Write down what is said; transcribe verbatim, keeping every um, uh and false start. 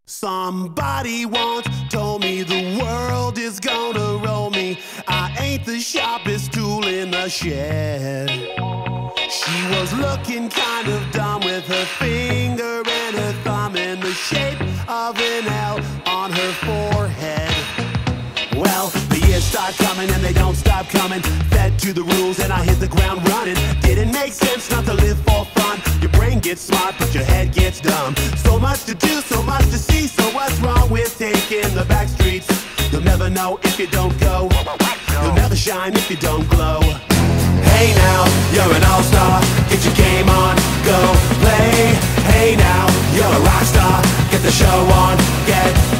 Somebody once told me the world is gonna roll me. I ain't the sharpest tool in the shed. She was looking kind of dumb with her finger and her thumb in the shape of an L on her forehead. Well, the years start coming and they don't stop coming. Fed to the rules and I hit the ground running. Didn't make sense not to live for fun. Your brain gets smart but your head gets dumb. So much to do, so much to see. So what's wrong with taking the back streets? You'll never know if you don't go. You'll never shine if you don't glow. Hey now, you're an all-star. Get your game on, go play. Hey now, you're a rock star. Get the show on, get